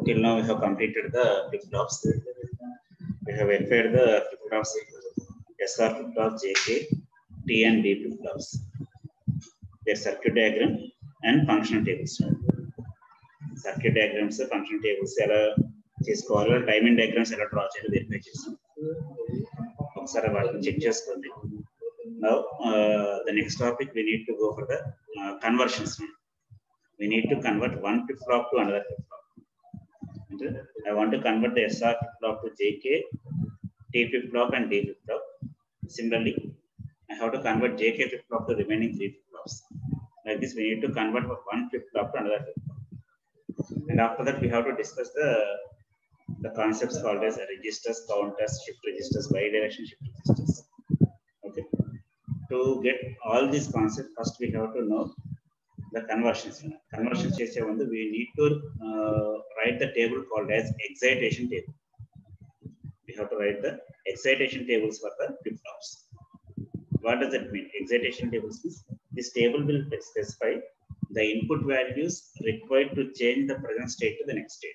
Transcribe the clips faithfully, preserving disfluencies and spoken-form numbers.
Till now we have completed the flip-flops. We have verified the flip-flops, S R flip-flop, J K, T and D flip-flops. Their circuit diagram and functional tables. Circuit diagrams, functional tables, చేసుకోవాలి timing diagrams ఎలా draw చేయాలో verify చేస్తాం. ఒకసారి వాటిని check చేసుకోండి. Now uh, the next topic we need to go for the uh, conversions. We need to convert one flip-flop to another flip-flop. I want to convert the S R flip-flop to J K, T flip-flop and D flip-flop. Similarly, I have to convert J K flip-flop to remaining three flip-flops. Like this, we need to convert one flip-flop to another flip-flop. And after that, we have to discuss the the concepts called as registers, counters, shift registers, bi-direction shift registers. Okay. To get all these concepts, first we have to know the conversions. Conversions we need to uh, write the table called as excitation table. We have to write the excitation tables for the flip-flops. What does that mean? Excitation tables means this table will specify the input values required to change the present state to the next state.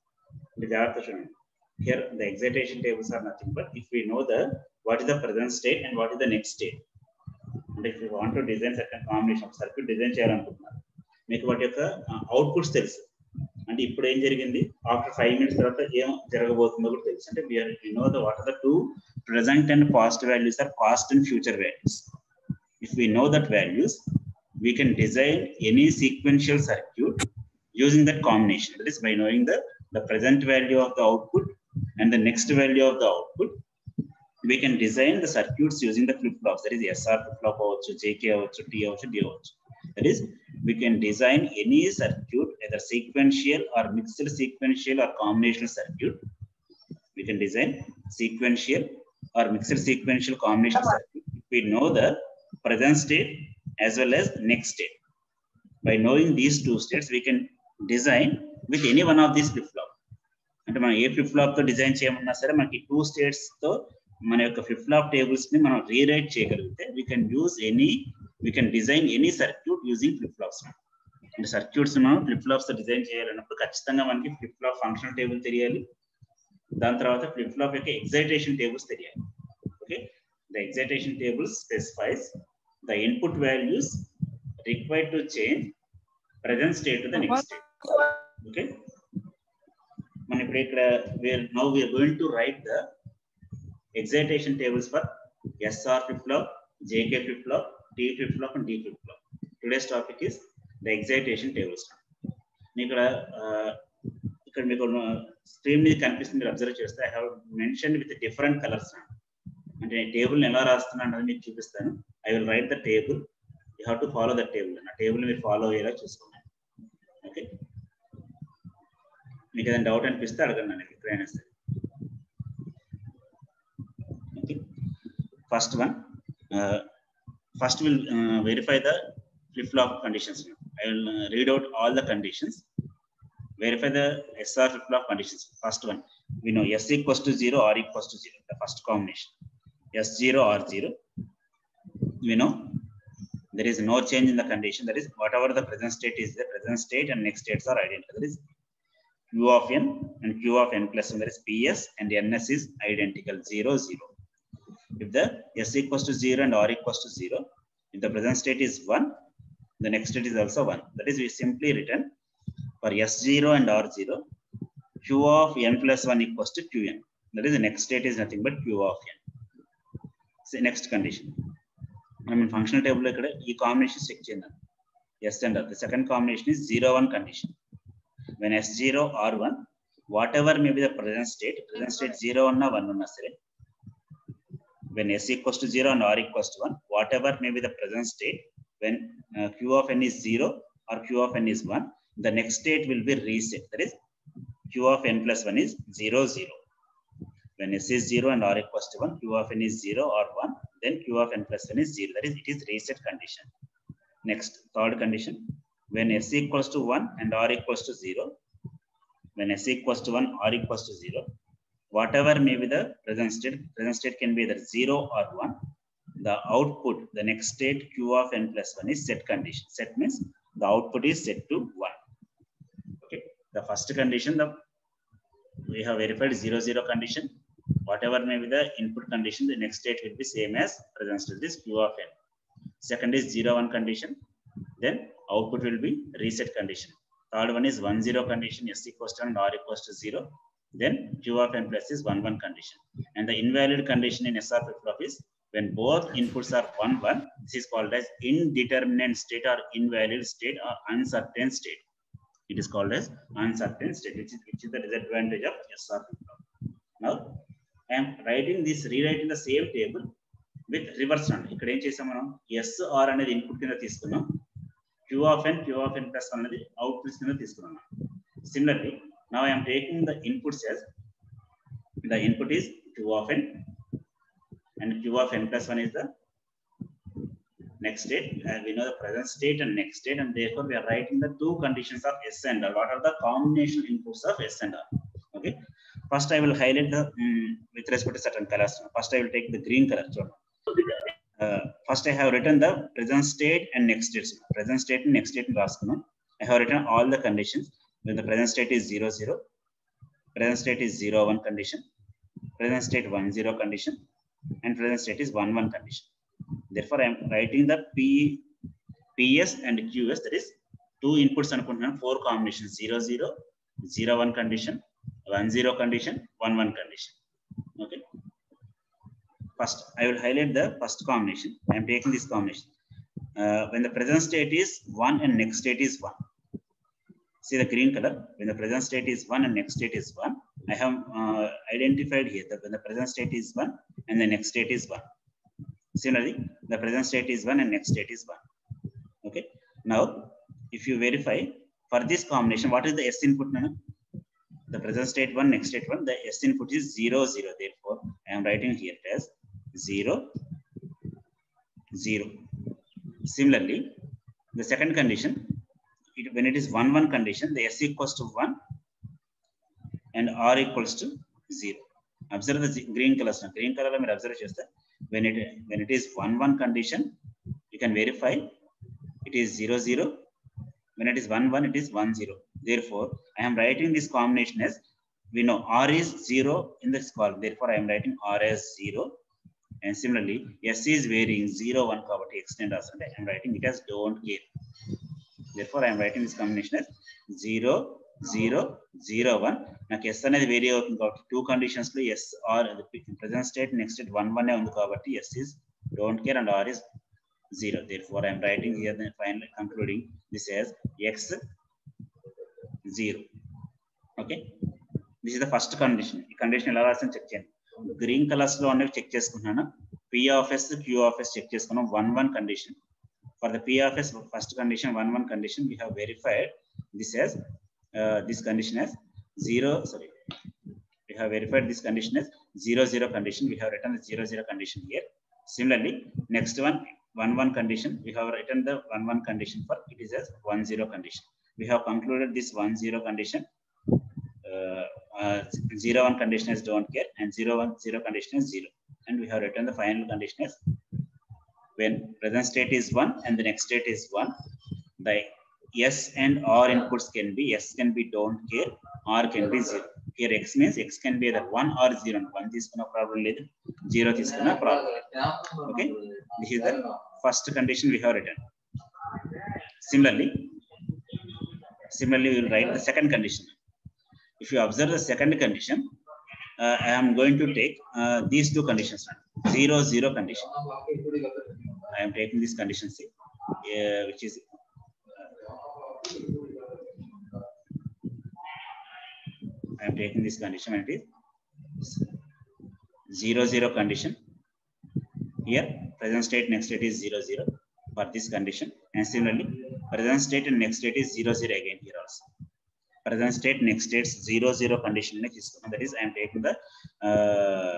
Here the excitation tables are nothing but if we know the what is the present state and what is the next state. And if you want to design certain combination of circuit design చేయాలనుకుంటున్నారు మీకు వాటి యొక్క outputs తెలుసు అంటే ఇప్పుడు ఏం జరిగింది after five minutes తర్వాత ఏం జరగబోతుందో కూడా తెలుసు అంటే we are we know the what are the two present and past values are past and future values. If we know that values we can design any sequential circuit using that combination. That is by knowing the the present value of the output and the next value of the output, we can design the circuits using the flip-flops. That is S R flip-flop or J K or T or D. That is, we can design any circuit, either sequential or mixed sequential or combinational circuit. We can design sequential or mixed sequential combinational circuit. We know the present state as well as next state. By knowing these two states, we can design with any one of these flip-flops. అంటే మనం ఏ flip flop తో design చేయమన్నా సరే మనకి two states తో మన యొక్క ఫ్లిప్ ఫ్లాప్ టేబుల్స్ ని మనం రీరైట్ చేయగలిగితే we can use any we can design any circuit using flip flops. అంటే సర్క్యూట్స్ మనం ఫ్లిప్ ఫ్లాప్స్ తో డిజైన్ చేయాలన్నప్పుడు ఖచ్చితంగా మనకి ఫ్లిప్ ఫ్లాప్ ఫంక్షనల్ టేబుల్ తెలియాలి, దాని తర్వాత ఫ్లిప్ ఫ్లాప్ యొక్క ఎగ్జైటేషన్ టేబుల్స్ తెలియాలి. Okay, the excitation tables specifies the input values required to change present state to the next state. Okay, man ippudu ikkada we are now we are going to write the excitation tables for S R flip-flop, J K flip-flop, T flip-flop and D flip-flop. Today's topic is the excitation tables. ikkada ikkada meeku screen మీద కనిపిస్తుంది, మీరు observe చేస్తే I have mentioned with different colors. అంటే table ఎలా రాస్తున్నాను అనేది మీకు చూపిస్తాను. I will write the table, you have to follow the table. నా టేబుల్ మీరు ఫాలో అయ్యేలా చూసుకోండి. ఓకే, మీకు ఏదైనా డౌట్ అనిపిస్తే అడగండి నాకు ఎక్కడైనా సరే. Okay, first one first will verify the flip flop conditions. I will read out all the conditions, verify the S R flip flop conditions. First one, we know S equals to zero, R equals to zero, the first combination. S zero, R zero, we know there is no change in the condition. That is, whatever the present state is, the present state and next states are identical. That is Q of n and Q of n plus one. That is P S and N S is identical, zero, zero. If the S equals to zero and R equals to zero, if the present state is one, the next state is also one. That is, we simply written for S zero and R zero, Q of n plus one equals to Qn. That is, the next state is nothing but Q of n. So next condition, I mean functional table ikkada ee combination check cheyandi. S and R. The second combination is zero one condition. When S zero R one, whatever may be the present state, present state zero unna one unna sare, when S equals to zero and R equals to one, whatever may be the present state, when uh, Q of n is zero or Q of n is one, the next state will be reset. That is, Q of n plus one is zero, zero. When S is zero and R equals to one, Q of n is zero or one, then Q of n plus one is zero. That is, it is reset condition. Next, third condition, when S equals to one and R equals to zero, when S equals to one, R equals to zero, whatever may be the present state, present state can be either zero or one, the output, the next state Q of n plus one is set condition. Set means the output is set to one. Okay, the first condition, the we have verified zero zero condition. Whatever may be the input condition, the next state will be same as present state. This Q of n. Second is zero one condition. Then output will be reset condition. Third one is one zero condition, S equals to and R equals to zero. Then Q of n plus is one one condition. And the invalid condition in S R flip-flop is when both inputs are one one. This is called as indeterminate state or invalid state or uncertain state. It is called as uncertain state, which is, which is the disadvantage of S R flip-flop. Now I am writing this, rewriting the same table with reverse run. ఇక్కడ ఏం చేసాం మనం S R అనేది input కింద తీసుకున్నాం, Q of n, Q of n plus one అనేది output కింద తీసుకున్నాం. Similarly, now I am taking the inputs as the input is Q of n and Q of n plus one is the next state. And we know the present state and next state, and therefore we are writing the two conditions of S and R. What are the combination inputs of S and R? Okay. First, I will highlight the um, with respect to certain colors. First, I will take the green color. So, uh, first, I have written the present state and next state. Present state and next state. I have written all the conditions. When the present state is zero zero, present state is zero one condition, present state one zero condition, and present state is one one condition. Therefore, I am writing the P, PS and Qs. That is two inputs and four combinations: zero zero, zero one condition, one zero condition, one one condition. Okay. First, I will highlight the first combination. I am taking this combination. Uh, when the present state is one and next state is one. See the green color. When the present state is one and next state is one, I have uh, identified here that when the present state is one and the next state is one. Similarly, the present state is one and next state is one. Okay. Now, if you verify for this combination, what is the S input now? The present state one, next state one, the S input is zero zero. Therefore, I am writing here as zero zero. Similarly, the second condition, it, when it is one one condition, the S equals to one and R equals to zero. Observe the green color. Green color, I mean, observe just that when it when it is one one condition, you can verify it is zero zero. When it is one one, it is one zero. Therefore, I am writing this combination as, we know R is zero in this column. Therefore, I am writing R as zero. And similarly, S is varying zero one కాబట్టి extend us, and I am writing it as don't care. Therefore, I am writing this combination as zero zero zero one. నాకు S అనేది vary అవుతుంది కాబట్టి two conditions లో S or present state next state one one ఉంది కాబట్టి S is don't care and R is zero. Therefore, I am writing here then finally concluding this as X zero. Okay. This is the first condition. ఈ condition ఎలా రాసాను check చేయండి. Green colors లో అనేవి check చేసుకుంటున్నాను. P of S, Q of S check చేసుకున్నాం. one one condition. For the P of S first condition, one one condition, we have verified this as uh, this condition as zero. Sorry, we have verified this condition as zero zero condition. We have written the zero zero condition here. Similarly, next one one one condition, we have written the one one condition for it is as one zero condition. We have concluded this one zero condition. Uh, uh, zero one condition is don't care and zero one zero condition is zero, and we have written the final condition as when present state is one and the next state is one, the S and R inputs can be S can be don't care, R can be zero. Here X means X can be either one or zero. One తీసుకున్న problem లేదు, zero తీసుకున్న problem. Okay, this is the first condition we have written. Similarly, similarly we will write the second condition. If you observe the second condition, uh, I am going to take uh, these two conditions. Zero zero condition. I am taking this condition C, uh, which is I am taking this condition and it is zero zero condition. Here present state next state is zero zero for this condition, and similarly present state and next state is zero zero again here also. Present state next state zero zero condition. That is, I am taking the uh,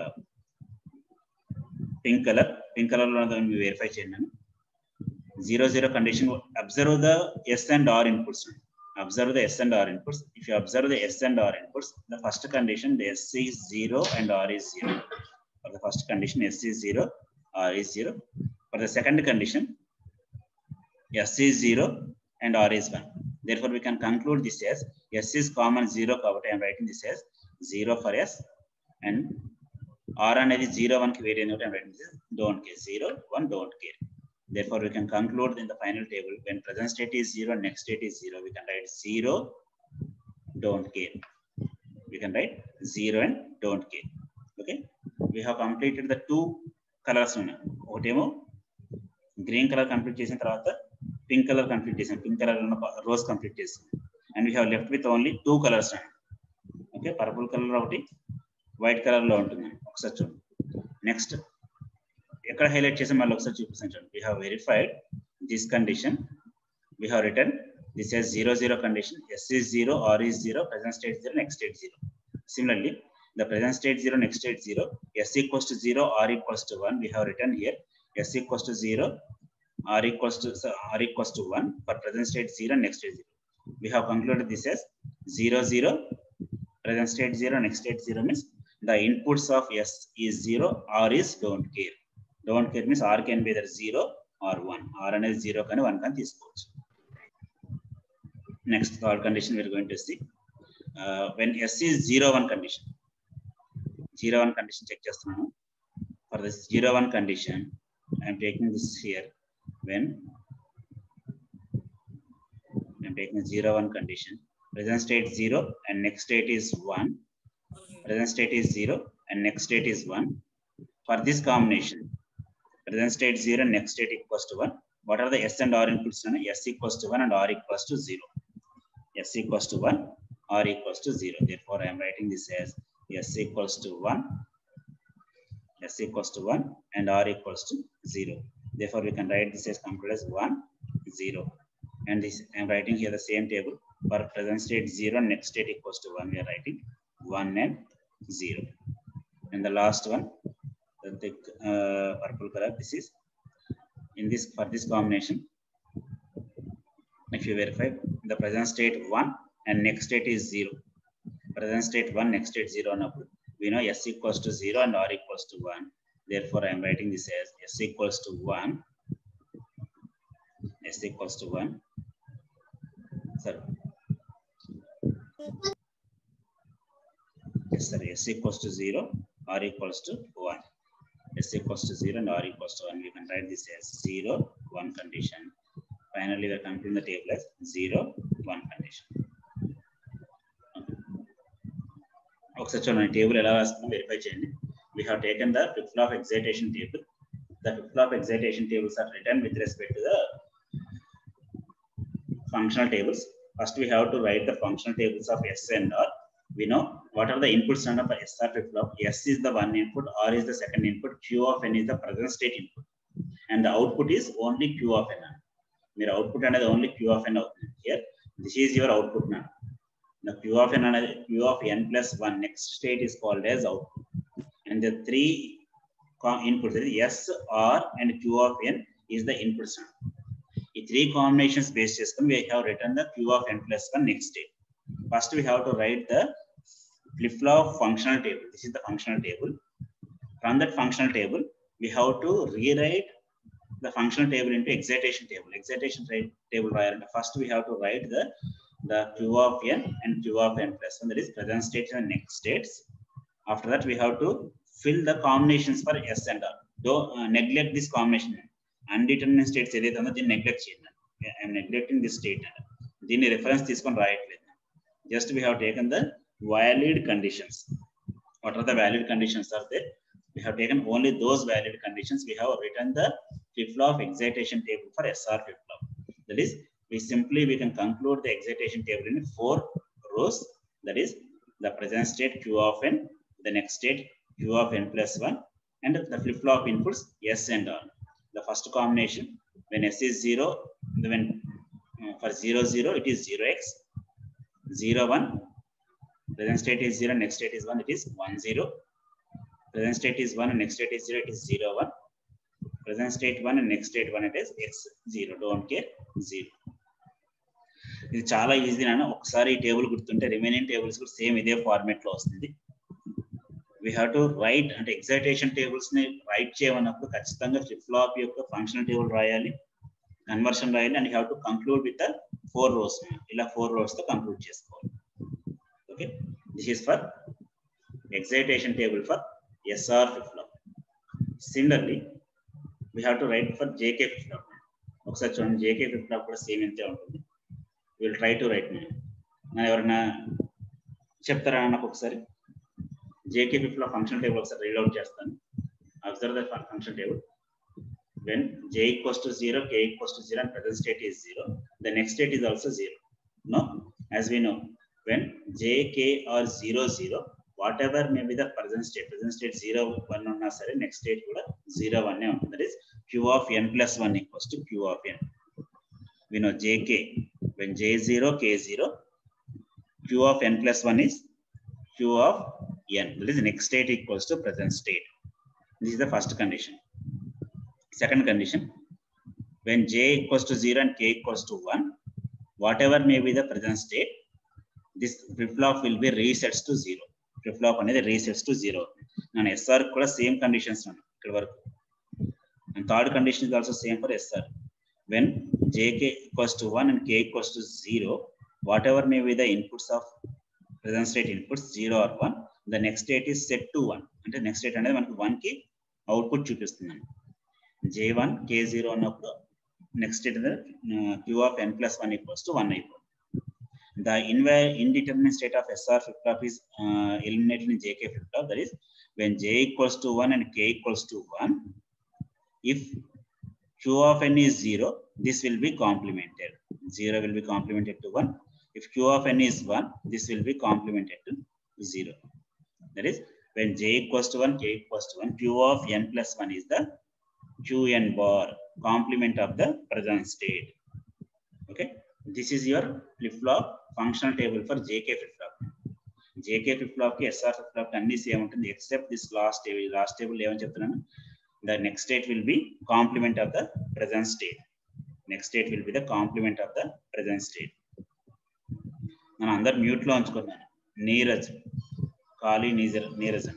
pink color. Pink color we verify cheyandi. Zero zero condition. Observe the S and R inputs. Observe the S and R inputs. If you observe the S and R inputs, the first condition the S is zero and R is zero. For the first condition, S is zero, R is zero. For the second condition, S is zero and R is one. Therefore, we can conclude this as S is common zero. I am writing this as zero for S, and R అనేది zero one కి వేరే note I'm writing this don't care, zero one don't care. Therefore we can conclude in the final table when present state is zero, next state is zero, we can write zero don't care. We can write zero and don't care. Okay, we have completed the two colors. Okatemo green color complete చేసిన తర్వాత pink color complete చేసాం, pink color ఉన్న rose complete చేసాం, and we have left with only two colors. Okay, purple color ఒకటి white color లో ఉంటుంది. ఒకసారి చూడండి. నెక్స్ట్ ఎక్కడ హైలైట్ చేసాం మళ్ళీ ఒకసారి చూపిస్తాను చూడండి. we have verified this condition, we have written this as zero zero condition, S is zero, R is zero, present state zero, next state zero. Similarly the present state zero, next state zero, S equals to zero, R equals to one, we have written here S equals to zero, R equals to so R equals to one for present state zero, next state zero. We have concluded this as zero zero, present state zero, next state zero means the inputs of S is zero, R is don't care. Don't care means R can be either zero or one. R అనేది zero కానీ one కానీ తీసుకోవచ్చు. Next third condition we are going to see uh, when S is zero one condition. zero one condition check చేస్తున్నాను. For this zero one condition I am taking this here. When I am taking zero one condition, present state zero and next state is one. Present state is zero and next state is one. For this combination, present state zero and next state equals to one. What are the S and R inputs? S equals to one and R equals to zero. S equals to one, R equals to zero. Therefore, I am writing this as S equals to one, S equals to one, and R equals to zero. Therefore, we can write this as computed as one, zero. And this I am writing here the same table. For present state zero, next state equals to one, we are writing one and zero. And the last one, the uh, purple color, this is in this for this combination. If you verify the present state one and next state is zero, present state one, next state zero, we know S equals to zero and R equals to one. Therefore, I am writing this as S equals to one, S equals to one. Sorry. Yes, sir. S equals to zero, R equals to one. S equals to zero and R equals to one. We can write this as zero, one condition. Finally, we are completing the table as zero, one condition. Okay, so my table verify change. We have taken the flip-flop excitation table. The flip-flop excitation tables are written with respect to the functional tables. First, we have to write the functional tables of S and R. We know what are the inputs under the S R flip-flop. S is the one input, R is the second input, Q of N is the present state input, and the output is only Q of N. Your output and the only Q of N here. This is your output now. The Q of N and Q of N plus one next state is called as output. And the three inputs, S, R, and Q of N is the inputs. In three combinations based system, we have written the Q of N plus one next state. First, we have to write the flip-flop functional table. This is the functional table. From that functional table, we have to rewrite the functional table into excitation table. Excitation table, first we have to write the, the Q of N and Q of N plus one, that is present state and next states. After that, we have to fill the combinations for S and R. Don't uh, neglect this combination. Undetermined states, neglect. I am neglecting this state. Then reference this one right. Just we have taken the valid conditions. What are the valid conditions are there? We have taken only those valid conditions. We have written the flip-flop excitation table for S R flip-flop. That is, we simply we can conclude the excitation table in four rows. That is, the present state Q of N, the next state Q of N plus one, and the flip-flop inputs S and R. The first combination, when S is zero, when uh, for zero zero it is zero x, zero one, present state is zero, next state is one, it is one zero. Present state is one and next state is zero, it is zero one. Present state one and next state one, it is x zero. Don't care, zero. ఇది చాలా easy నాన్న. ఒకసారి ఈ table గుర్తుంటే remaining tables కూడా same ఇదే format లో వస్తుంది. వీ హ్యావ్ టు రైట్ అంటే ఎగ్జైటేషన్ టేబుల్స్ ని రైట్ చేయమన్నప్పుడు ఖచ్చితంగా ఫ్లిప్ ఫ్లాప్ యొక్క ఫంక్షనల్ టేబుల్ రాయాలి, కన్వర్షన్ రాయాలి, and have to conclude with the four rows. ఇలా ఫోర్ రోస్ తో కంక్లూడ్ చేసుకోవాలి. Okay, this is for excitation table for S R flip-flop. Similarly, we have to write for J K flip-flop. ఒకసారి చూడండి, J K flip-flop కూడా same ఇంతే ఉంటుంది. We'll try to write now. నేను ఎవరైనా చెప్తారా నాకు ఒకసారి J K flip-flop function table ఒకసారి రీడ్ అవుట్ చేస్తాను. Observe the function table. When J equals to zero, K equals to zero, and present state is zero, the next state is also zero. No, as we know, when J, K are zero, zero, whatever may be the present state, present state zero, one uన్నా sare, next state kuda zero, one ne untundi. That is Q of n plus one equals to Q of n. We know J K, when J is zero, K is zero, Q of n plus one is Q of n. That is next state equals to present state. This is the first condition. Second condition, when J equals to zero and K equals to one, whatever may be the present state, this flip-flop will be resets to zero. Flip-flop another resets to zero. And S R kuda same conditions on. And third condition is also same for S R. When J K equals to one and K equals to zero, whatever may be the inputs of present state inputs zero or one, the next state is set to one. And the next state another one ki output చూపిస్తున్నాను. J one K zero అన్నప్పుడు next state is uh, Q of n plus one equals to one equal. The indeterminate state of S R flip-flop is uh, eliminated in J K flip-flop. That is when J equals to one and K equals to one, if Q of n is zero, this will be complemented. zero will be complemented to one. If Q of n is one, this will be complemented to zero. That is when J equals to one, K equals to one, Q of n plus one is the Qn bar, complement of the present state. Okay, this is your flip-flop functional table for J K flip-flop. J K flip-flop ki S R flip-flop anni same untundi except this last table. Last table even cheptunanu, the next state will be complement of the present state. Next state will be the complement of the present state. Nanu andaru mute lo unchukunnanu. Neeraj, Kali, Neeraj.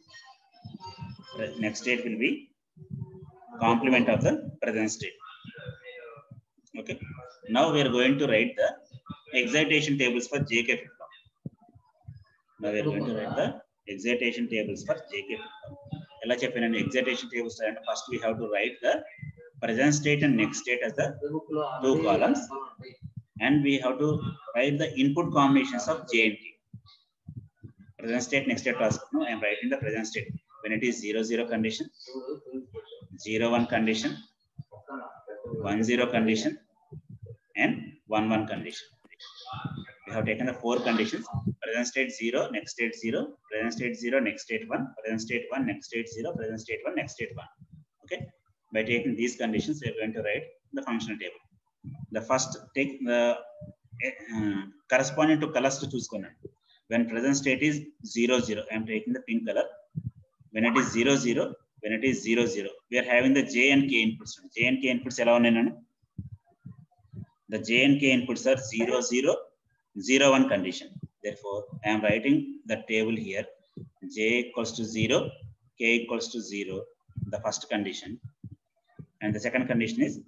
Next state will be complement of the present state. Okay, now we are going to write the excitation tables for J K flip-flop. Now we are going to write the excitation tables for J K flip-flop. Ela cheppanu excitation tables and first we have to write the present state and next state as the two columns, and we have to write the input combinations of J and K. Present state, next state task. No, I am writing the present state when it is zero zero condition, zero one condition, one zero condition, and one one condition. We have taken the four conditions: present state zero, next state zero, present state zero, next state one, present state one, next state zero, present state one, next state one. Okay, by taking these conditions, we are going to write the functional table. The first take the uh, corresponding to colors to choose. When present state is zero zero, I am taking the pink color. When it is zero zero, when it is zero zero, we are having the J and K inputs. J and K inputs ela unnanu, the J and K inputs are zero zero, zero one condition. Therefore I am writing the table here. J equals to zero, K equals to zero, the first condition, and the second condition is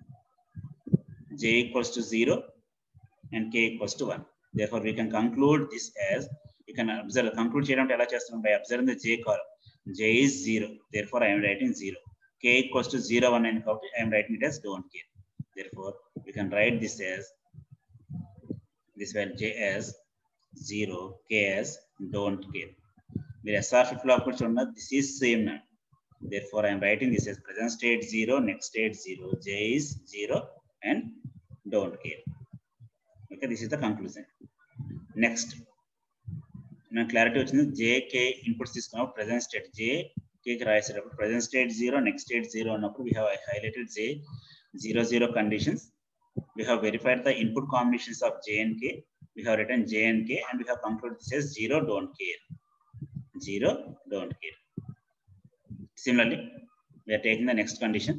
J equals to zero and K equals to one. Therefore we can conclude this as, you can observe, conclude cheyadam ela chestam by observing the J column. J is zero, therefore I am writing zero. K equals to zero one, and I am writing it as don't care. Therefore we can write this as, this value J as zero, K as don't care. The S R flip-flop chudna, this is same now. Therefore I am writing this as present state zero, next state zero, J is zero and don't care. Okay, this is the conclusion. Next, now clarity వచ్చింది. J K inputs తీసుకున్నాం, present state J K కి రాసేటప్పుడు present state zero, next state zero అన్నప్పుడు we have highlighted J zero zero conditions. We have verified the input combinations of J and K. We have written J and K, and we have concluded this as zero don't care. Zero don't care. Similarly, we are taking the next condition.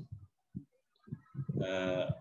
Uh,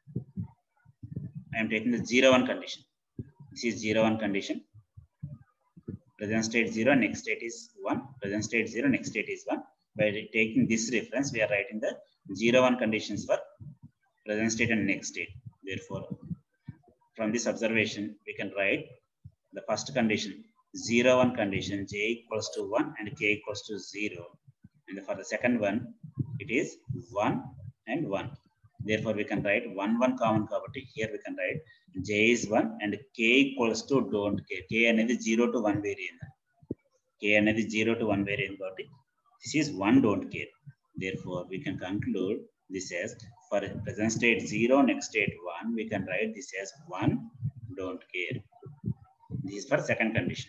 I am taking the zero one condition. This is zero one condition. Present state zero, next state is one. Present state zero, next state is one. By taking this reference, we are writing the zero one conditions for present state and next state. Therefore, from this observation, we can write the first condition zero one condition, j equals to one and k equals to zero. And for the second one, it is one and one. Therefore, we can write one, one common property. Here we can write j is one and k equals to don't care. K another zero to one variant. K another zero to one variant. This is one don't care. Therefore, we can conclude this as for present state zero, next state one, we can write this as one don't care. This is for second condition.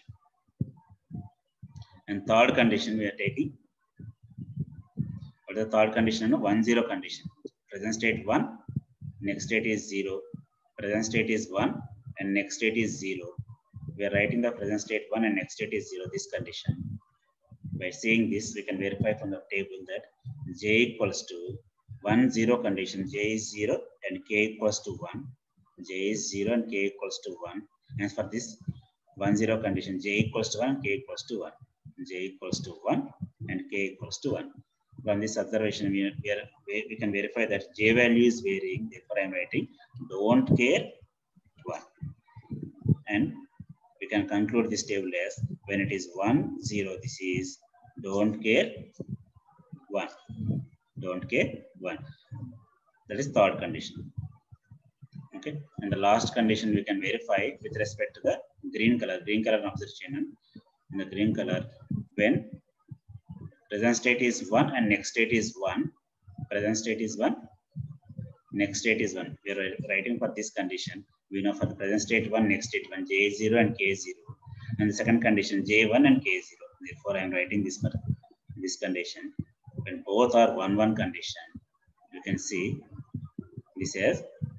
And third condition we are taking. What is the third condition? One zero condition. Present state one, next state is zero. Present state is one and next state is zero. We are writing the present state one and next state is zero. This condition. By saying this, we can verify from the table that j equals to one zero condition. J is zero and k equals to one. J is zero and k equals to one. And for this one zero condition, j equals to one, k equals to one. J equals to one and k equals to one. From this observation, we, are, we, are, we can verify that j value is varying. Therefore, I am writing don't care one. And we can conclude this table as when it is one zero, this is don't care one. Don't care one. That is third condition. Okay. And the last condition we can verify with respect to the green color. Green color observation. In the green color, when present state is one and next state is one. Present state is one. Next state is one. We are writing for this condition. We know for the present state one, next state one, j is zero and k is zero. And the second condition, j one and k is zero. Therefore, I am writing this for this condition. When both are one one condition, you can see this as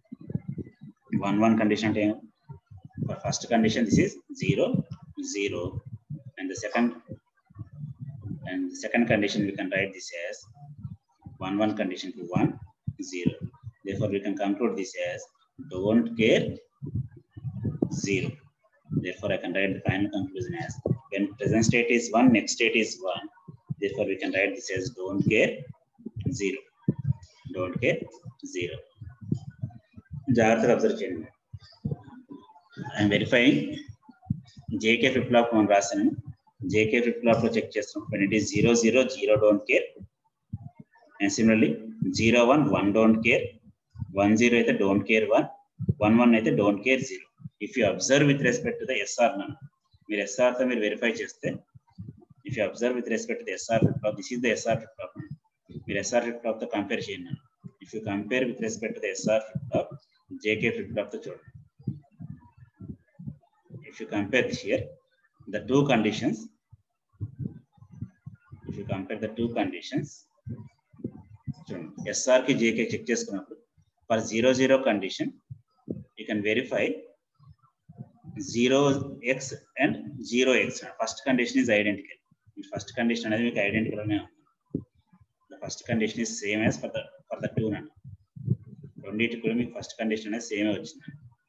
one one condition. For first condition, this is zero zero, and the second and the second condition we can write this as one one condition to one zero. Therefore, we can conclude this as don't care zero. Therefore, I can write the final conclusion as when present state is one, next state is one. Therefore, we can write this as don't care zero. Don't care zero. Jartha observe cheyandi. I am verifying J K flip flop on rasanu. J K flip flop lo check chestam. When it is zero zero, zero don't care. And similarly, zero one, one don't care. one zero అయితే don't care one. one one అయితే don't care zero. If you observe with respect to the S R none, మీరు S R తో మీరు verify చేస్తే, if you observe with respect to the S R flip flop, this is the S R flip flop. మీరు S R flip flop తో compare చేయండి. If you compare with respect to the S R flip flop, J K flip flop తో చూడండి. If you compare this here, the two conditions, if you compare the two conditions, S R ki J K check చేసుకున్నప్పుడు for zero zero condition, you can verify zero x and zero x. First condition is identical. First condition అనేది మీకు identical అనే ఉంది. The first condition is same as for the for the two నన్ను. రెండింటి కూడా మీకు first condition అనేది same వచ్చింది.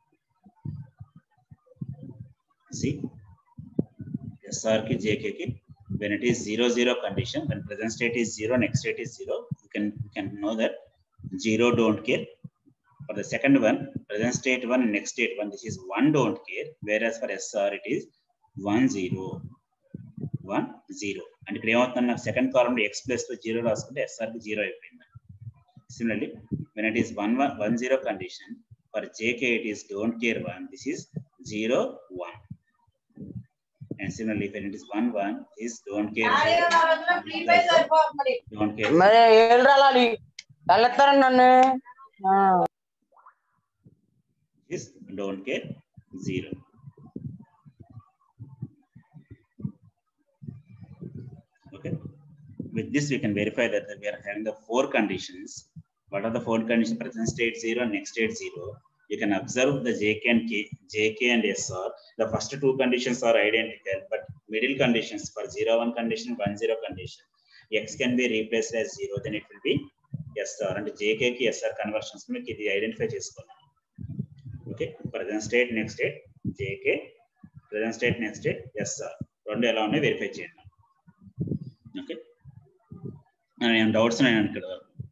See, S R ki J K ki when it is zero zero condition, when present state is zero, next state is zero, you can you can know that zero don't care. For the second one, present state one and next state one, this is one don't care. Whereas for S R, it is one zero, one zero. And ఇక్కడ ఏమవుతుంది, నాకు second column x plus to zero రాసుకుంటే S R కి zero అయిపోయింది. Similarly, when it is one one one zero condition, for J K it is don't care one. This is zero one. And similarly, when it is one one, is don't care zero. Don't care. మరి ఏం రాలాలి కళ్ళెత్తారండి నన్ను. Is don't care zero. Okay. With this, we can verify that we are having the four conditions. What are the four conditions? Present state zero, next state zero. You can observe the J K and K, J K and S R. The first two conditions are identical, but middle conditions for zero one condition, one zero condition, x can be replaced as zero. Then it will be S R. And J K ki S R conversions make it identify చేసుకున్నాం. Okay, present state, next state, J K, present state, next state, S R. రెండు ఎలా ఉన్నాయి verify చేయండి. Okay, నేను doubts నేను ఇక్కడ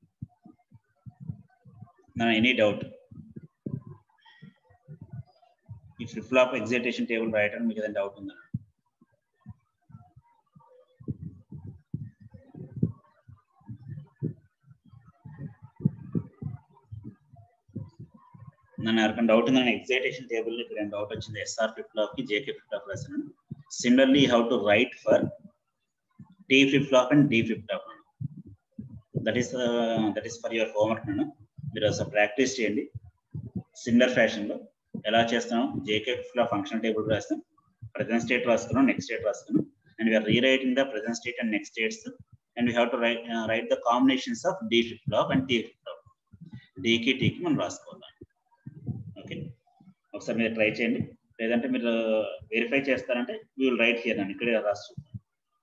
any doubt ఈ flip flop excitation table రాయటం మీకు ఏదైనా డౌట్ ఉందా? నన్ను ఎవరికైనా డౌట్ ఉందని ఎగ్జైటేషన్ టేబుల్ ఇక్కడ ఏం డౌట్ వచ్చింది ఎస్ఆర్ ఫ్లిప్ ఫ్లాప్ కి జేకే ఫ్లిప్ ఫ్లాప్ రాశాను. Similarly you have to write for T flip flop and D flip flop. That is that is for your homework. నేను మీరు అసలు ప్రాక్టీస్ చేయండి సిమిలర్ ఫ్యాషన్ లో. ఎలా చేస్తాం, JK flip flop function table రాస్తాం, present state రాసుకున్నాం, నెక్స్ట్ స్టేట్ రాసుకున్నాం, and we are rewriting the present state and next states, and we have to write uh, write the combinations of D flip flop and T flip flop. D కి T కి మనం రాసుకోవాలి. Okay, ఒకసారి మీరు try చేయండి. లేదంటే మీరు verify చేస్తారంటే యూ విల్ రైట్ హియర్. నేను ఇక్కడే రాసి చూస్తాను.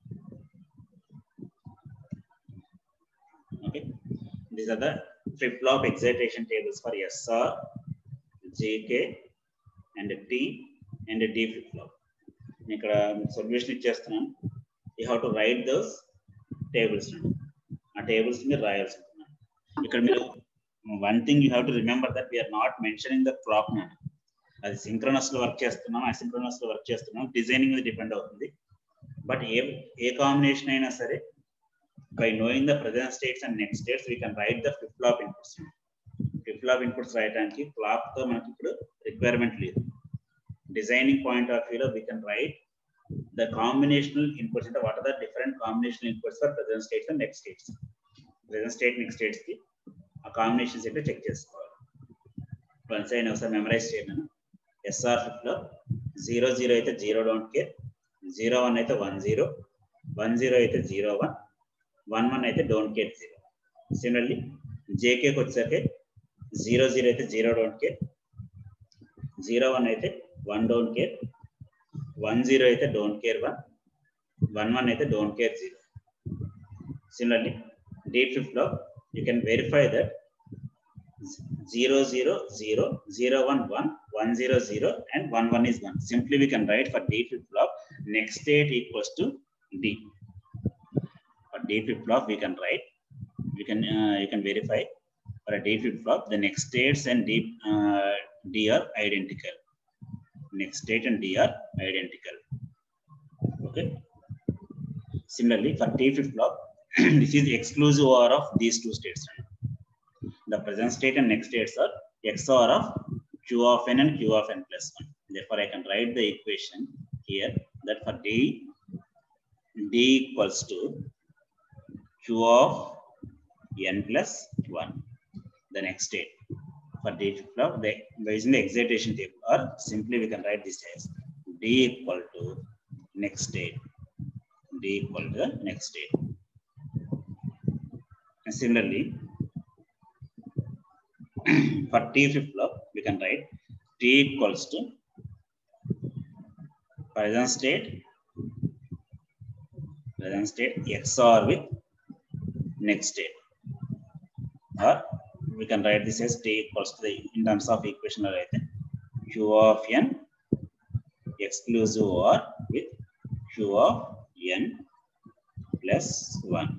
Okay, these are the flip flop excitation tables for S R, J K and T and D flip flop. ఇక్కడ సొల్యూషన్ ఇచ్చేస్తున్నాను. You have to write those tables. ఆ tables మీరు రాయాల్సి ఉంటుంది. ఇక్కడ మీరు one thing you have to remember that we are not mentioning the clock non. అది synchronous లో వర్క్ చేస్తున్నాం, అసింక్రనస్ లో వర్క్ చేస్తున్నాం, డిజైనింగ్ మీద డిపెండ్ అవుతుంది. బట్ ఏ ఏ కాంబినేషన్ అయినా సరే by knowing the present states and next states we can write the flip flop inputs. Flip flop inputs రాయడానికి క్లాక్ తో మనకి ఇప్పుడు రిక్వైర్మెంట్ లేదు. డిజైనింగ్ పాయింట్ ఆఫ్ వ్యూలో we can write the combinational inputs. అంటే what are the different combinational inputs for present states and next states. present state next states కి ఆ combinations అయితే చెక్ చేసుకోవాలి. వన్స్ అయినా ఒకసారి మెమరైజ్ చేయండి. ఎస్ఆర్ ఫ్లిప్ లో జీరో జీరో అయితే zero don't care, zero one అయితే వన్ జీరో, వన్ జీరో అయితే జీరో వన్, వన్ వన్ అయితే డోంట్ కేర్ జీరో. సిమిలర్లీ జేకేకి వచ్చేసరికి జీరో జీరో అయితే zero don't care, zero one అయితే one don't care, one zero అయితే don't care one, one one అయితే don't care zero. Similarly D flip flop you can verify that zero zero zero, zero one one, one zero zero and one one is one. Simply we can write for D flip flop next state equals to D. For D flip flop we can write, we can uh, you can verify for a D flip flop the next states and D uh, D are identical. Next state and D are identical. Okay. Similarly, for T flip flop, this is exclusive O R of these two states. The present state and next states are X O R of Q of n and Q of n plus one. Therefore, I can write the equation here that for D, D equals to Q of n plus one, the next state. For D flip flop, the using the excitation table, or simply we can write this as D equal to next state. D equal to the next state. And similarly, for T flip flop, we can write T equals to present state, present state X O R with next state, or we can write this as T equals to the, in terms of equation right, Q of n exclusive O R with Q of n plus one.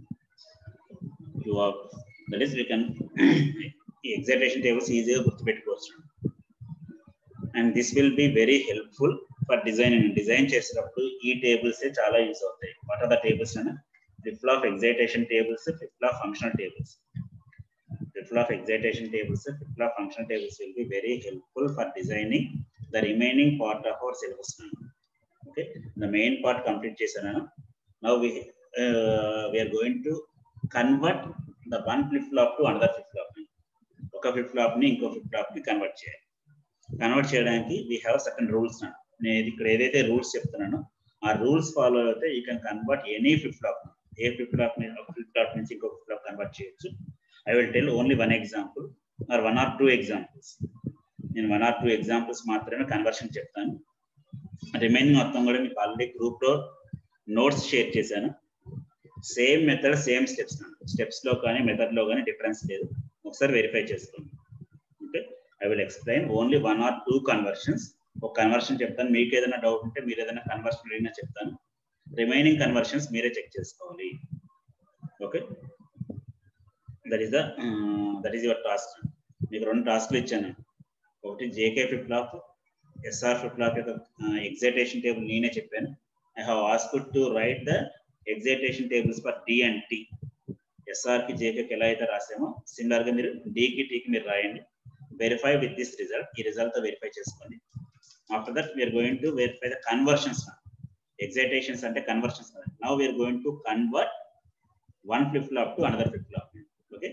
Q of, that is we can excitation tables easier గుర్తుపెట్టుకోవచ్చు. And this will be very helpful for designing. Design చేసేటప్పుడు ఈ tables చాలా use అవుతాయి. What are the tables? Flip flop excitation tables, flip flop functional tables. Flip flop excitation tables, flip flop functional tables will be very helpful for designing the remaining part of our syllabus. Okay, the main part complete chesana. Now we uh, we are going to convert the one flip flop to another flip flop. Oka flip flop ni inko flip flop ni convert cheyali. Convert cheyadaniki we have certain rules na. Nenu ikkada edaithe rules cheptunnano aa rules follow ayithe you can convert any flip flop. A flip flop ni oka flip flop nunchi inko flip flop convert cheyochu. I will tell only one example or one or two examples. In one or two examples మాత్రమే conversion చెప్తాను. Remaining మొత్తం కూడా మీకు already group లో notes share చేశాను. Same method same steps, steps లో కానీ method లో కానీ డిఫరెన్స్ లేదు. ఒకసారి వెరిఫై చేసుకోండి. Okay, I will explain only one or two conversions. ఒక కన్వర్షన్ చెప్తాను, మీకు ఏదైనా డౌట్ ఉంటే మీరు ఏదైనా కన్వర్షన్ అడిగినా చెప్తాను. రిమైనింగ్ కన్వర్షన్స్ మీరే చెక్ చేసుకోవాలి. Okay, that is the that is your task. మీకు రెండు టాస్క్లు ఇచ్చాను. ఒకటి JK flip flop, SR flip flop యొక్క ఎగ్జైటేషన్ టేబుల్ నేనే చెప్పాను. I have asked to write the excitation tables for D and T. SR కి జేకేకి ఎలా అయితే రాసామో సిమిలర్ గా మీరు డికి టీకి మీరు రాయండి. verify with this result. ఈ result తో verify చేసుకోండి. After that, we are going to verify the conversions. Excitations అంటే conversions. Now we are going to convert one flip flop to another flip flop. Okay.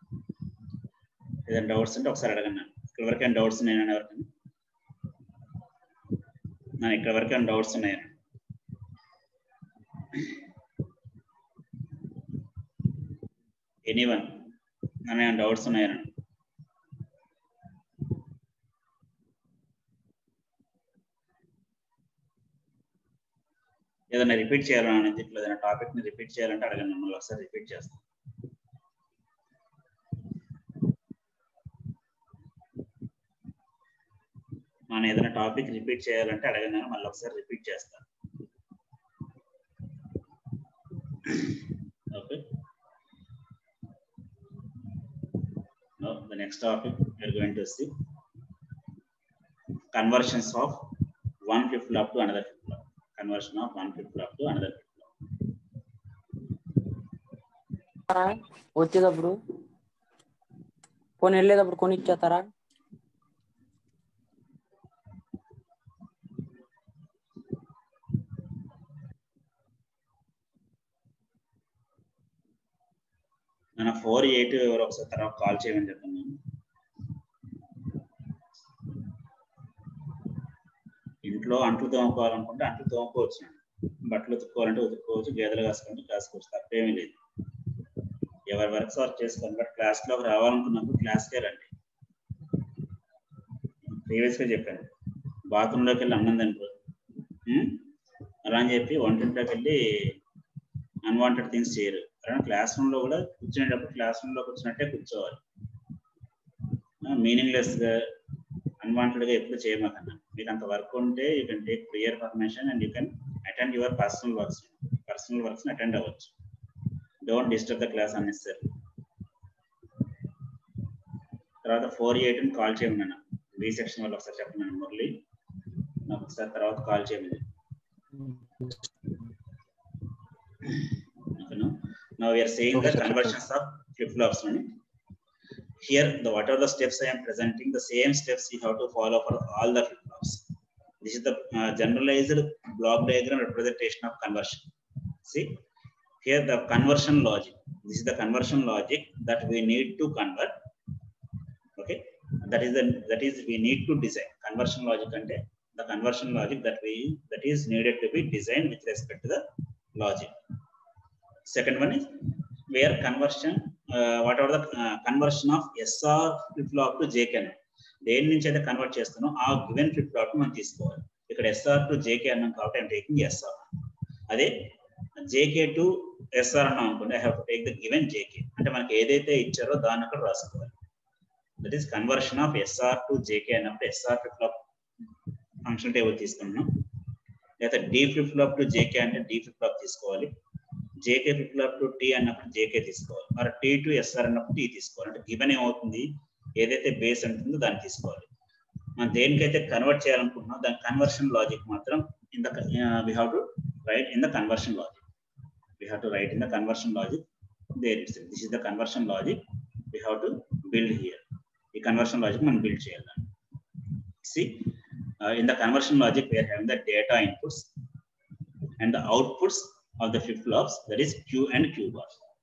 ఏదైనా doubts ఉంటే ఒకసారి అడగండి. ఇక్కడ వరకైనా డౌట్స్ ఉన్నాయని ఎవరికైనా నా ఇక్కడ వరకైనా డౌట్స్ ఉన్నాయని ఎనీవన్ నా డౌట్స్ ఉన్నాయని ఏదైనా రిపీట్ చేయాలని దీంట్లో ఏదైనా టాపిక్ ని రిపీట్ చేయాలంటే అడగండి, మళ్ళీ ఒకసారి రిపీట్ చేస్తాం. మనం ఏదైనా టాపిక్ రిపీట్ చేయాలంటే అడగండి, మళ్ళీ ఒకసారి రిపీట్ చేస్తాను. Okay, now the next topic we are going to see conversions of one flip flop to another flip flop. Conversion of one flip flop to another flip flop. వచ్చేటప్పుడు కొని వెళ్ళేటప్పుడు కొని ఇచ్చేస్తారా? మన ఫోర్ ఎయిట్ ఎవరు ఒకసారి తర్వాత కాల్ చేయమని చెప్తున్నాను. ఇంట్లో అంట్లు తోముకోవాలనుకుంటే అంట్లు తోముకోవచ్చు, బట్టలు ఉతుక్కోవాలంటే ఉతుక్కోవచ్చు, గేదెలు కాసుకుంటే కాసుకోవచ్చు, తప్పేమీ లేదు. ఎవరి వర్క్స్ వర్క్ చేసుకోండి. బట్ క్లాస్ లోకి రావాలనుకున్నప్పుడు క్లాస్కే రండి. ప్రీవియస్ గా చెప్పాను, బాత్రూమ్ లోకి వెళ్ళి అన్నం తింటారు అలా అని చెప్పి వంటింట్లోకి వెళ్ళి అన్వాంటెడ్ థింగ్స్ చేయరు. కానీ క్లాస్ రూమ్ లో కూడా కూర్చునేటప్పుడు క్లాస్ రూమ్ లో కూర్చున్నట్టే కూర్చోవాలి. మీనింగ్లెస్ గా అన్వాంటెడ్ గా ఎప్పుడు చేయమాకన్నా. మీకు అంత వర్క్ ఉంటే you can take prior permission and you can attend your personal works personal works attend అవ్వచ్చు. Don't disturb the class unnecessary. తర్వాత ఫోర్ ఎయిట్ కాల్ చేయమన్నాను. బి సెక్షన్ వాళ్ళు ఒకసారి చెప్పమన్నాను. మురళి నాకు ఒకసారి తర్వాత కాల్ చేయమని. Now we are saying the conversions of flip flops. Here, the what are the steps I am presenting? The same steps you have to follow for all the flip flops. This is the uh, generalized block diagram representation of conversion. See, here the conversion logic. This is the conversion logic that we need to convert. Okay, that is the that is we need to design conversion logic and the conversion logic that we that is needed to be designed with respect to the logic. Second one is where conversion, uh, what are the uh, conversion of S R flip flop to J K. దేని నుంచి అయితే convert చేస్తానో ఆ given flip flop మనం తీసుకోవాలి. ఇక్కడ SR to JK అన్నాం కాబట్టి ఐఎమ్ టేకింగ్ ఎస్ఆర్. అదే జేకే టు ఎస్ఆర్ అన్నాం అనుకోండి, I have to take the given JK. అంటే మనకి ఏదైతే ఇచ్చారో దాన్ని అక్కడ రాసుకోవాలి. That is conversion of SR to JK అన్నప్పుడు SR flip flop function table తీసుకున్నాం. లేదా D flip flop to JK అంటే డి ఫ్లిప్ ఫ్లాప్ తీసుకోవాలి. JK flip flop to T అన్నప్పుడు జేకే తీసుకోవాలి. మరి టీ టు ఎస్ఆర్ అన్నప్పుడు టీ తీసుకోవాలి. అంటే గివెన్ ఏమవుతుంది, ఏదైతే బేస్ ఉంటుందో దాన్ని తీసుకోవాలి. మనం దేనికైతే కన్వర్ట్ చేయాలనుకుంటున్నాం దాని కన్వర్షన్ లాజిక్ మాత్రం in the we have to write in the conversion logic. We have to write in the conversion logic. There it's this is the conversion logic we have to build here. ఈ conversion logic మనం build చేయాలి. See in the conversion logic we are having the data inputs and the outputs of the flip flops, that is Q and Q bar,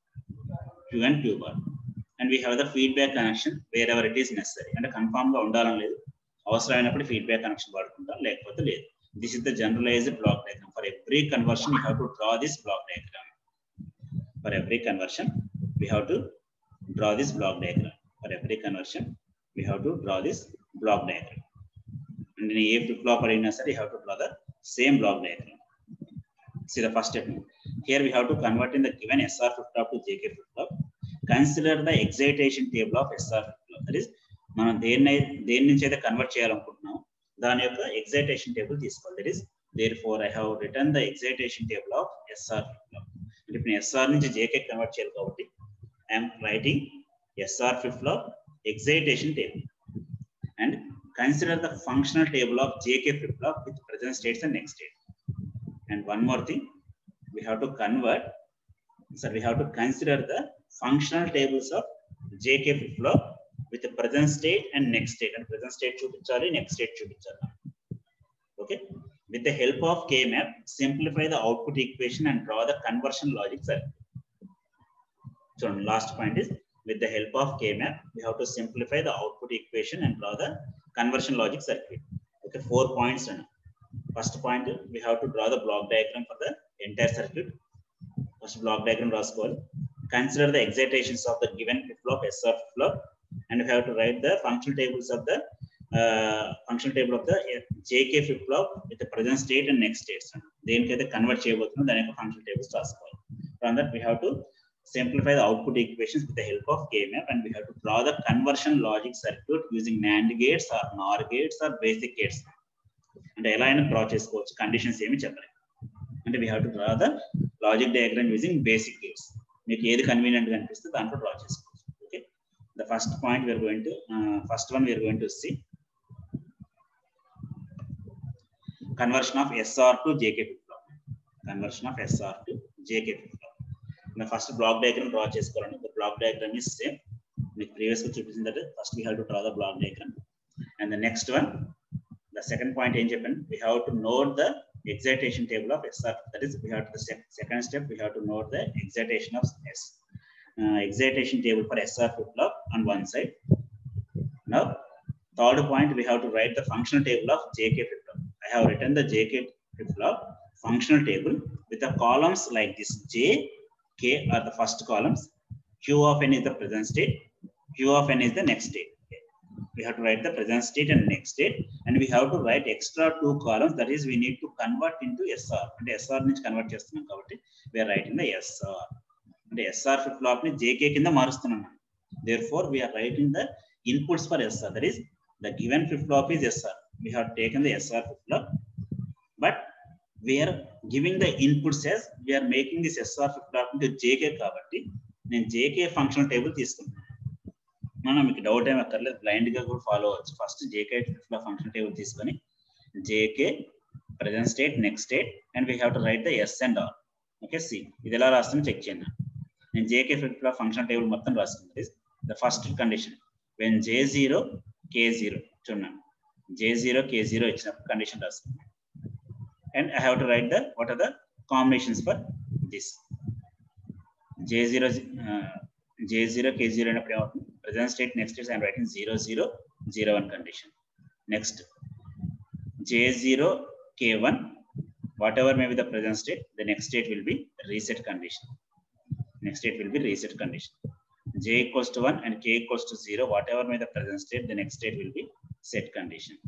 Q and Q bar, and we have the feedback connection wherever it is necessary. And confirm ga undalam ledu, అవసరమైనప్పుడు feedback connection వాడుకుంటాం, లేకపోతే లేదు. This is the generalized block diagram. For every conversion you have to draw this block diagram. For every conversion we have to draw this block diagram. For every conversion we have to draw this block diagram. And in a flip flop arena sir, you have to draw the same block diagram. See the first step. Here we have to convert in the given S R flip flop to J K flip flop. Consider the excitation table of S R flip flop. That is, మనం దేన్ని దేని నుంచి అయితే convert చేయాలనుకుంటున్నాం దాని యొక్క excitation table తీసుకోవాలి. That is therefore I have written the excitation table of SR flip flop. అంటే ఇప్పుడు ఎస్ఆర్ నుంచి జేకే కన్వర్ట్ చేయాలి కాబట్టి I'm writing SR flip flop excitation table and consider the functional table of JK flip flop with present states and next state. And one more thing, we have to convert, so we have to consider the functional tables of J K flip flop with the present state and next state. And present state చూపించాలి, next state చూపించాలి. Okay. With the help of K-map, simplify the output equation and draw the conversion logic circuit. So last point is, with the help of K-map, we have to simplify the output equation and draw the conversion logic circuit. Okay, four points. First point, we have to draw the block diagram for the entire circuit. First block diagram raskoli. Consider the excitations of the given flip-flop, S R flip-flop, and we have to write the functional tables of the uh, functional table of the J K flip-flop with the present state and next states. Denikayithe convert cheyabothunno dani yokka functional tables raskoli. From that, we have to simplify the output equations with the help of K-map, and we have to draw the conversion logic circuit using NAND gates or NOR gates or basic gates. And ఎలా అయినా draw చేసుకోవచ్చు, conditions ఏమి చెప్పలేదు. అంటే we have to draw the logic diagram using basic gates. మీకు ఏది convenient గా అనిపిస్తే దాంట్లో డ్రా చేసుకోవచ్చు. Okay, the first point we are going to uh, first one we are going to see conversion of S R to J K flip-flop. Conversion of S R to J K flip-flop. The first block diagram draw చేసుకోవాలండి. The block diagram is same. మీకు previous గా చూపించింది that first we have to draw the block diagram, and the next one, the second point ఏం చెప్పండి, we have to note the excitation table of S R. That is, we have to the second step we have to note the excitation of S uh, excitation table for S R flip-flop on one side. Now third point, we have to write the functional table of J K flip-flop. I have written the J K flip-flop functional table with the columns like this. J, K are the first columns, Q of n is the present state, Q of n is the next state. Okay. We have to write the present state and next state, and we have to write extra two columns, that is we need to convert into S R. And S R నుంచి convert చేస్తున్నాం కాబట్టి we are writing the S R. అంటే S R flip-flop ని J K కింద మారుస్తున్నాం. Therefore we are writing the inputs for S R, that is the given flip-flop is S R. We have taken the S R flip-flop, but we are giving the inputs as we are making this S R flip-flop into J K కాబట్టి నేను J K functional table తీసుకుంటాను. మనం మీకు doubt ఏమి అక్కర్లేదు, blind గా కూడా follow అవ్వచ్చు. First J K flip-flop functional table తీసుకొని J K present state, next state, and we have to write the S and R. Okay, see ఇది ఎలా రాస్తానో చెక్ చేయండి. నేను J K flip-flop functional table మొత్తం రాసుకున్నాను. The first condition, when J zero K zero చూడండి, J zero K zero ఇచ్చినప్పుడు condition రాసుకున్నాను. And I have to write the what are the combinations for this J zero uh, J zero K zero and present state, next state I am writing zero zero zero one condition. Next J zero K one, whatever may be the present state, the next state will be reset condition. Next state will be reset condition. J equals to one and K equals to zero, whatever may be the present state, the next state will be set condition.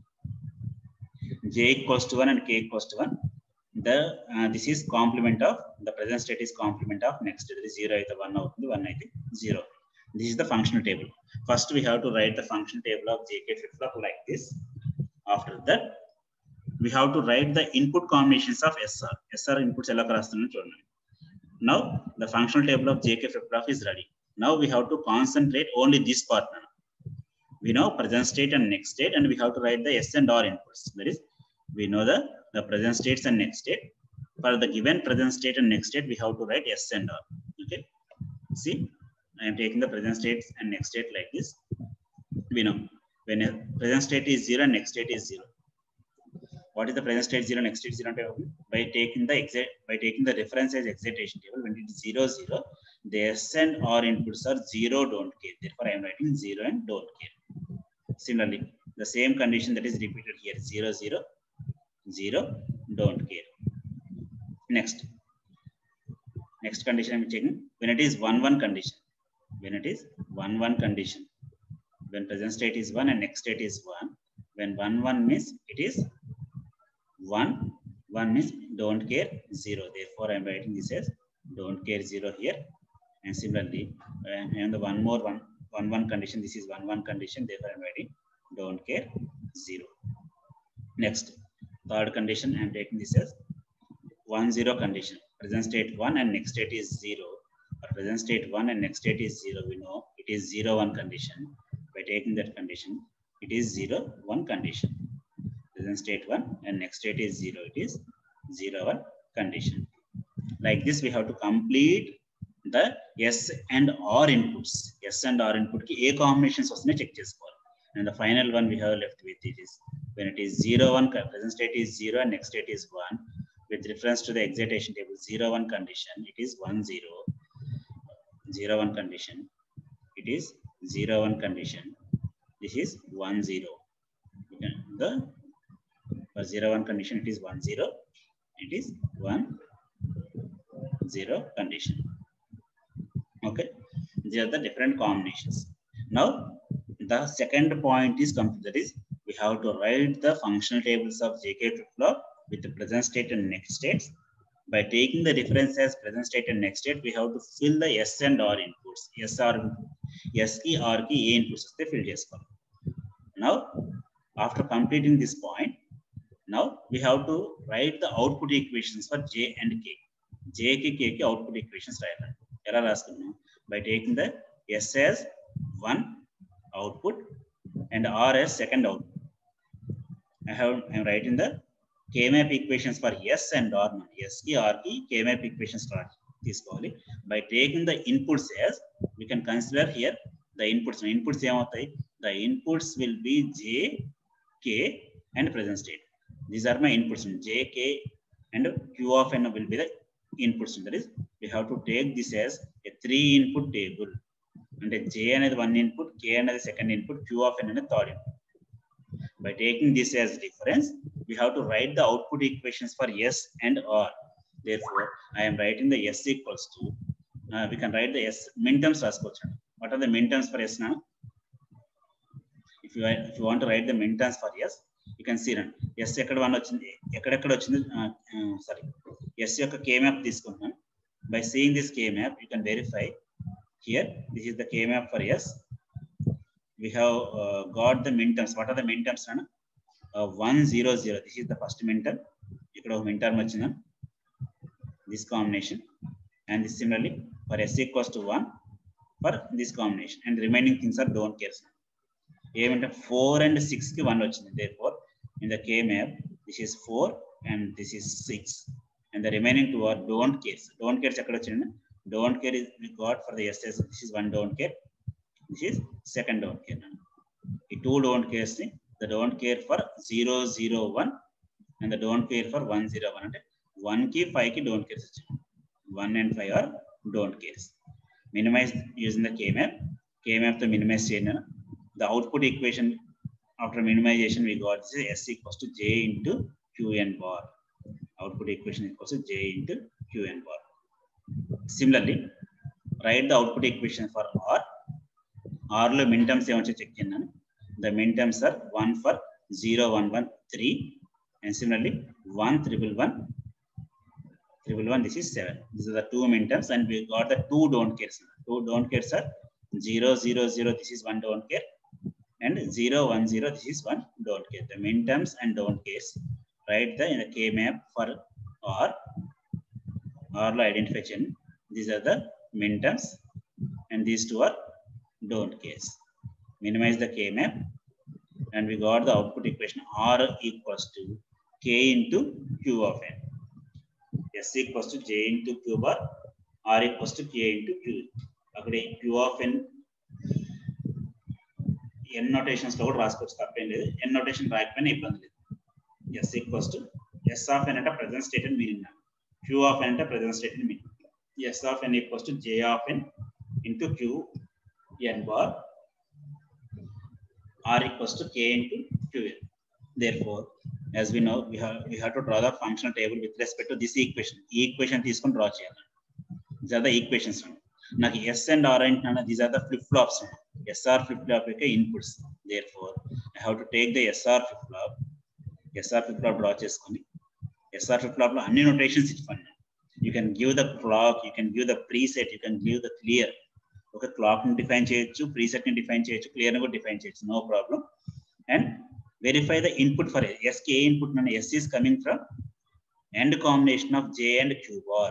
J equals to one and K equals to one, the uh, this is complement of the present state is complement of next state. The zero is the one out, the one is zero. This is the functional table. First we have to write the functional table of J K flip-flop like this. After that we have to write the input combinations of S R. S R inputs ela rastunna chudandi. Now the functional table of J K flip-flop is ready. Now we have to concentrate only this part. We know present state and next state, and we have to write the S and R inputs. That is, we know the, the present states and next state. For the given present state and next state, we have to write S and R. Okay. See, I am taking the present states and next state like this. We know when a present state is zero and next state is zero. What is the present state zero, next state zero? By taking the exit, by taking the reference as excitation table, when it is zero zero, the S and R inputs are zero, don't care. Therefore, I am writing zero and don't care. Similarly, the same condition that is repeated here, zero zero zero, don't care. Next, next condition I am checking when it is one one condition. When it is one one condition, when present state is one and next state is one. When one one means it is one, one means don't care zero. Therefore, I am writing this as don't care zero here. And similarly, and the one more one one one condition. This is one one condition. Therefore, I am writing don't care zero. Next, third condition I am taking this as one zero condition. Present state one and next state is zero. Or present state one and next state is zero. We know it is zero one condition. By taking that condition, it is zero one condition. Present state one and next state is zero. It is zero one condition. Like this, we have to complete the S and R inputs. S and R input ki a combinations vasne check chesukovali. And the final one we have left with it is when it is zero one, present state is zero and next state is one. With reference to the excitation table, zero one condition, it is one zero. zero one condition, it is zero one condition. This is one zero. The for zero one condition, it is one zero. It is one zero condition. Okay, these are the different combinations. Now the second point is complete. That is, we have to write the functional tables of J K flip-flop with the present state and next states. By taking the difference as present state and next state, we have to fill the S and R inputs. S R, S key, R key, A inputs they fill చేసుకోవాలి. Now, after completing this point, now we have to write the output equations for J and K. J కి K కి output equations రాయాలి. ఎలా రాసుకున్నాం? By taking the S as one output and R as second output. I have I am writing the K-map equations for S and R. S ki R ki K-map equations తీసుకోవాలి. By taking the inputs as, we can consider here the inputs. Inputs ఏమవుతాయి? The inputs will be J, K and present state. These are my inputs. J, K and Q of N will be the inputs. That is, we have to take this as a three input table. And J అనేది one input, K అనేది second input, Q of N అనేది third input. By taking this as reference, we have to write the output equations for S and R. Therefore, I am writing the S equals to, uh, we can write the S minterms. What are the minterms for S now? If you, if you want to write the minterms for S, you can see run. S ekkada one ochindi, ekkada ochindi, sorry. S yokka K-map తీసుకుంటాం. By seeing this K-map, you can verify here. This is the K-map for S. We have uh, got the minterms. What are the minterms? Uh, one zero zero. This is the first minterm. Ikkada oka minterm vachina. This combination, and this similarly for S equals to one for this combination, and remaining things are don't care. Even four and six ki one vachindi. Therefore, in the K-map, this is four and this is six, and the remaining two are don't cares. Don't cares ekkada vachindi? Don't care is we got for the S S. This is one don't care. This is second don't care. The two don't cares, the don't care for zero zero one and the don't care for one zero one. And one ki five ki don't cares. one and five are don't cares. Minimize using the K-map. K-map to minimize chain. The output equation after minimization we got this is S equals to J into Q n bar. Output equation equals to J into Q n bar. Similarly, write the output equation for R. R lo minterms ఏమొచ్చో check చేయండి. The minterms are one for zero one one three, and similarly one triple one triple one. This is seven. These are the two minterms, and we got the two don't cares. Two don't cares are zero zero zero. This is one don't care, and zero one zero. This is one don't care. The minterms and don't cares. Write the in the K-map for R. R lo identify చేయండి. These are the minterms, and these two are don't cares. Minimize the K-map, and we got the output equation R equals to K into Q of N. S equals to J into Q bar, R equals to K into Q. Akkade Q of N N notations lo kuda raskochu tappem ledhu. N notation raayకపోయినా ఇబ్బంది లేదు. S equals to S of N అంటే present state and meaning. Q of N అంటే present state and meaning. S of N equals to J of N into Q n bar, R equals to K into Q n. Therefore, as we know, we have we have to draw the functional table with respect to this equation. E equation తీసుకొని draw చేయాలి. These are the equations. నాకు S and R అంటున్నా, these are the flip flops. S R flip flop యొక్క inputs. Therefore, I have to take the S R flip flop. S R flip flop draw చేసుకొని, S R flip flop లో అన్ని notations ఇవ్వండి. You can give the clock, you can give the preset, you can give the clear. ఒక clock ని define చేయొచ్చు, preset ని define చేయొచ్చు, clear ని కూడా డిఫైన్ చేయొచ్చు, no problem. And verify the input for S కి ఏ ఇన్పుట్ నన్ను S is coming from AND combination of J and Q bar.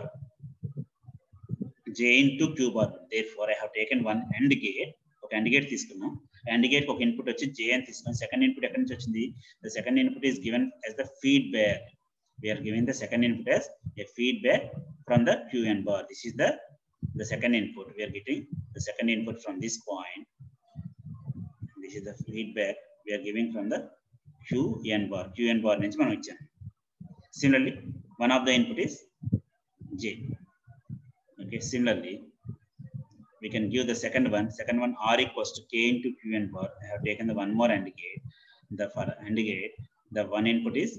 J into Q bar. Therefore I have taken one AND gate. ఒక AND gate తీసుకున్నాం. AND gate ఒక input వచ్చి J అని తీసుకున్నాం. Second input ఎక్కడి నుంచి వచ్చింది? The second input is given as the feedback. We are giving the second input as a feedback from the Q n bar. This is the the second input. We are getting the second input from this point. This is the feedback we are giving from the Q n bar. Q n bar nunchi manam ichcham. Similarly, one of the input is J. Okay, similarly, we can give the second one. Second one R equals to K into Q n bar. I have taken the one more AND gate. The for AND gate, the one input is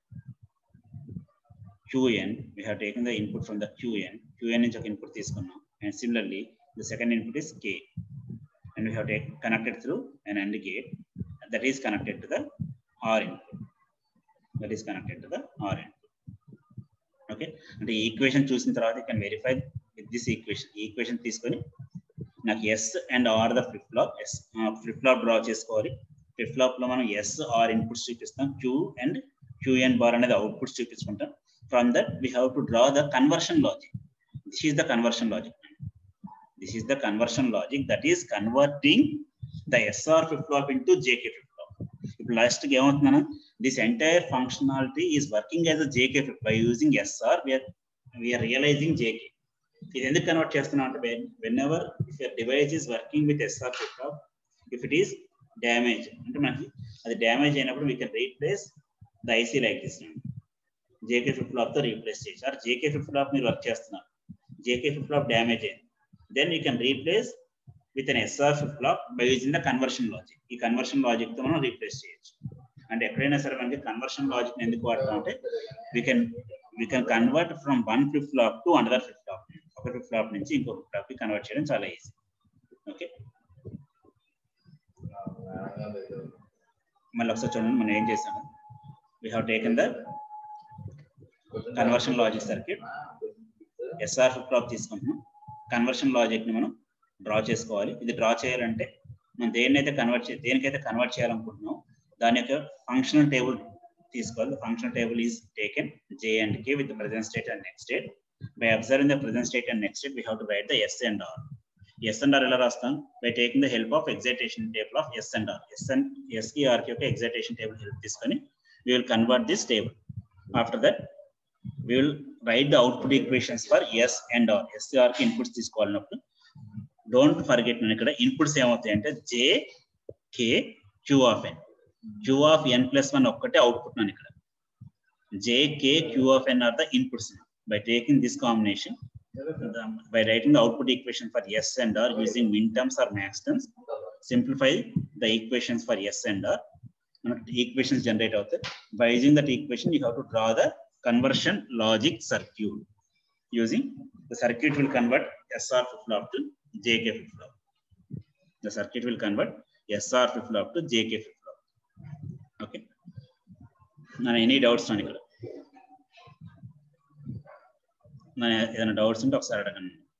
Qn. We have taken the input from the Qn. Qn is input తీసుకున్నాం. And similarly, the second input is K. And we have take, connected through an AND gate that is connected to the R input. That is connected to the R input. Okay. And the equation choosing తర్వాత you can verify with this equation. ఈ equation తీసుకొని నాకు S and R the flip flop. S flip flop draw చేసుకోవాలి. Flip flop లో మనం S R inputs చూపిస్తాం. Q and Qn bar అనేది outputs చూపించుకుంటాం. From that we have to draw the conversion logic. This is the conversion logic. This is the conversion logic that is converting the S R flip flop into J K flip flop. If last game, this entire functionality is working as a J K flip by using S R. We are we are realizing J K. This is convert whenever if your device is working with S R flip flop, if it is damaged, the damage we can replace the I C like this. J K flip flop to replace it, or J K flip flop మీరు work చేస్తున్నారు, J K flip flop damage అయింది, then you can replace with an S R flip flop by using the conversion logic. ఈ conversion logic తో మనం replace చేయొచ్చు. అంటే ఎక్కడైనా సరే మనకి కన్వర్షన్ లాజిక్ ఎందుకు వాడతాం అంటే we can we can convert from one flip flop to another flip flop. ఒక flip flop నుంచి ఇంకో flip flop కి కన్వర్ట్ చేయడం చాలా ఈజీ. ఓకే, మళ్ళీ ఒకసారి చూడండి మనం ఏం చేసాము. We have taken the conversion logic circuit, S R flip flop తీసుకుంటున్నాం. కన్వర్షన్ లాజిక్ ని మనం డ్రా చేసుకోవాలి. ఇది డ్రా చేయాలంటే మనం దేన్నైతే కన్వర్ట్ చే దేనికైతే కన్వర్ట్ చేయాలనుకుంటున్నాం దాని యొక్క ఫంక్షనల్ టేబుల్ తీసుకోవాలి. Functional table is taken J and K with the present state and next state. By observing the present state and next state, we have to write the S and R. S and R ఎలా రాస్తాం? By taking the help of excitation table of S and R. S and S కి R కి యొక్క excitation table help తీసుకొని we will convert this table. After that we will write the output equations for S and R. S R కి inputs తీసుకోవాలన్నప్పుడు don't forget నేను ఇక్కడ inputs ఏమవుతాయి అంటే J K Q of n. Q of n plus one ఒక్కటే output నాను ఇక్కడ. J K Q of n are the inputs. By taking this combination, the, by writing the output equation for S and R using min terms or max terms, simplify the equations for S and R. Equations generate out there. By using that equation, you have to draw the conversion logic circuit. Using the circuit will convert S R flip flop to J K flip flop. The circuit will convert S R flip flop to J K flip flop. Okay. Now, any doubts on it? Now, any doubts on it?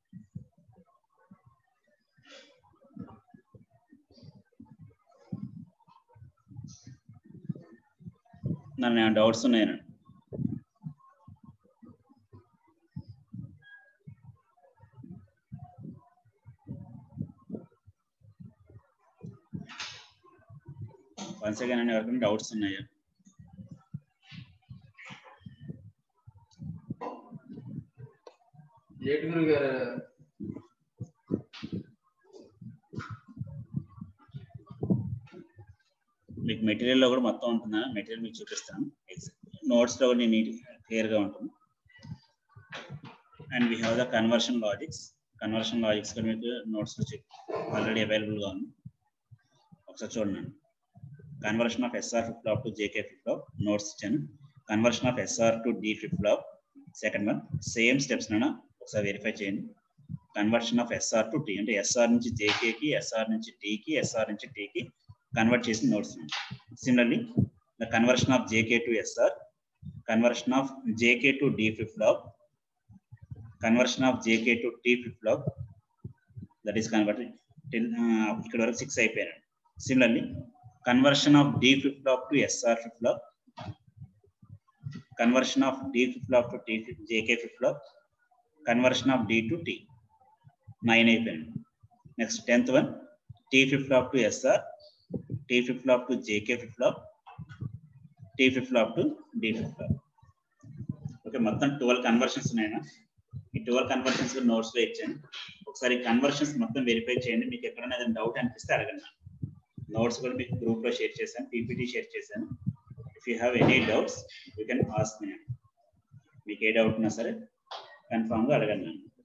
Now, any doubts on it? Once again, I have doubts on it. మీకు material లో కూడా మొత్తం ఉంటుందా? Material మీకు చూపిస్తాను. Notes లో కూడా నేను క్లియర్ గా ఉంటుంది. And we have the conversion logics. Conversion logics కూడా మీకు నోట్స్ లో ఆల్రెడీ అవైలబుల్ గా ఉంది. ఒకసారి చూడండి. Conversion of S R flip flop to J K flip flop notes ichanu. Conversion of S R to D flip flop second one same steps nana ఒకసారి verify చేయండి. Conversion of S R to T అంటే S R నుంచి J K కి, S R నుంచి T కి, S R నుంచి T కి convert చేసి notes. Similarly the conversion of J K to S R, conversion of J K to D flip flop, conversion of J K to T flip flop, that is converted till ఇక్కడ వరకు six అయిపోయారు. Similarly conversion of D flip flop to S R flip flop, conversion of D flip flop to T J K flip flop, conversion of D to T. nine అయిపోయింది. Next tenth one T flip flop to S R, T flip flop to J K flip flop, T flip flop to D flip flop. Okay, మొత్తం twelve conversions ఉన్నాయన్నా. ఈ twelve conversions notes లో ఇచ్చాను. ఒకసారి conversions మొత్తం verify చేయండి. మీకు ఎక్కడైనా ఏదైనా డౌట్ అనిపిస్తే అడగండి. నోట్స్ కూడా మీకు గ్రూప్ లో షేర్ చేశాను, పీపీటీ షేర్ చేశాను. If you have any doubts you can ask me. మీకు ఏ డౌట్ ఉన్నా సరే కన్ఫామ్ గా అడగండి.